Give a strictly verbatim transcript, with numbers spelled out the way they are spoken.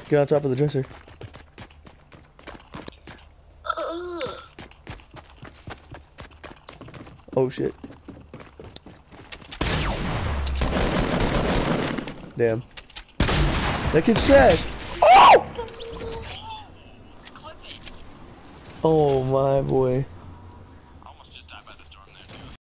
Get on top of the dresser. Oh shit. Damn. That kid's trash. Oh! Oh my boy.